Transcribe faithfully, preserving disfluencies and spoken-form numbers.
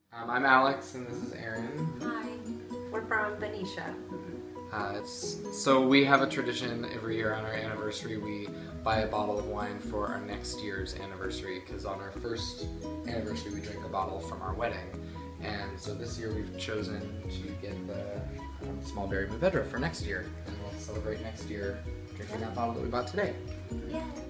Um, I'm Alex, and this is Erin. Hi, we're from Benicia. Uh, it's, so we have a tradition every year on our anniversary. We buy a bottle of wine for our next year's anniversary, because on our first anniversary we drank a bottle from our wedding. And so this year we've chosen to get the um, small berry Mourvedre for next year, and we'll celebrate next year drinking that bottle that we bought today. Yeah.